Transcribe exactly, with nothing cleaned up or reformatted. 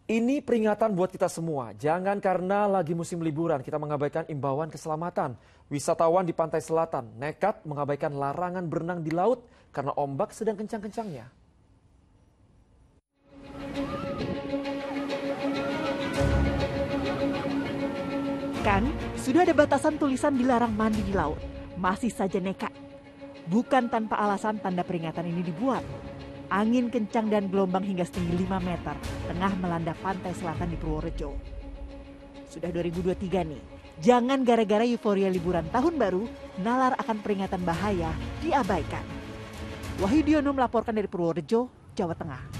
Ini peringatan buat kita semua. Jangan karena lagi musim liburan kita mengabaikan imbauan keselamatan. Wisatawan di pantai selatan nekat mengabaikan larangan berenang di laut karena ombak sedang kencang-kencangnya. Kan, sudah ada batasan tulisan dilarang mandi di laut. Masih saja nekat. Bukan tanpa alasan tanda peringatan ini dibuat. Angin kencang dan gelombang hingga setinggi lima meter tengah melanda pantai selatan di Purworejo. Sudah dua ribu dua puluh tiga nih, jangan gara-gara euforia liburan tahun baru, nalar akan peringatan bahaya diabaikan. Wahyu Diono melaporkan dari Purworejo, Jawa Tengah.